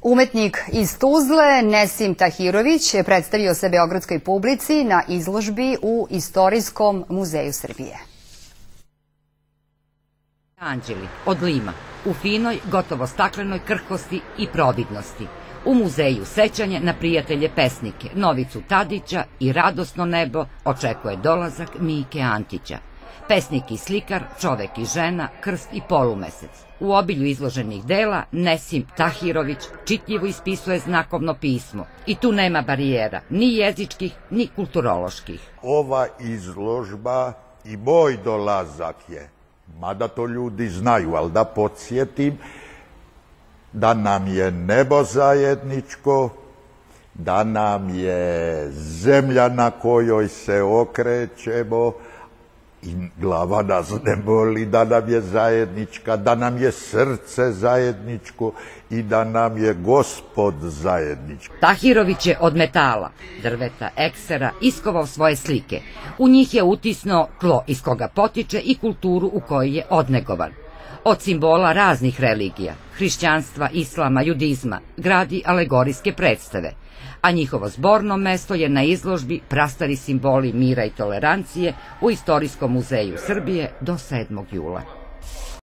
Umetnik iz Tuzle, Nesim Tahirović, predstavio se beogradskoj publici na izložbi u Istorijskom muzeju Srbije. Anđeli od Lima, u finoj, gotovo staklenoj krhkosti i providnosti. U muzeju sećanje na prijatelje pesnike Novicu Tadića i radosno nebo očekuje dolazak Mike Antića. Pesnik i slikar, čovek i žena, krst i polumesec. U obilju izloženih dela Nesim Tahirović čitljivo ispisuje znakovno pismo i tu nema barijera, ni jezičkih, ni kulturoloških. Ova izložba i moj dolazak je, mada to ljudi znaju, ali da podsjetim, da nam je nebo zajedničko, da nam je zemlja na kojoj se okrećemo i glava nas ne boli, da nam je zajednička, da nam je srce zajedničko i da nam je Gospod zajednički. Tahirović je od metala, drveta, eksera iskovao svoje slike. U njih je utisnuo tlo iz koga potiče i kulturu u kojoj je odnegovan. Od simbola raznih religija, hrišćanstva, islama, judizma, gradi alegorijske predstave, a njihovo zborno mesto je na izložbi Prastari simboli mira i tolerancije u Istorijskom muzeju Srbije do 7. jula.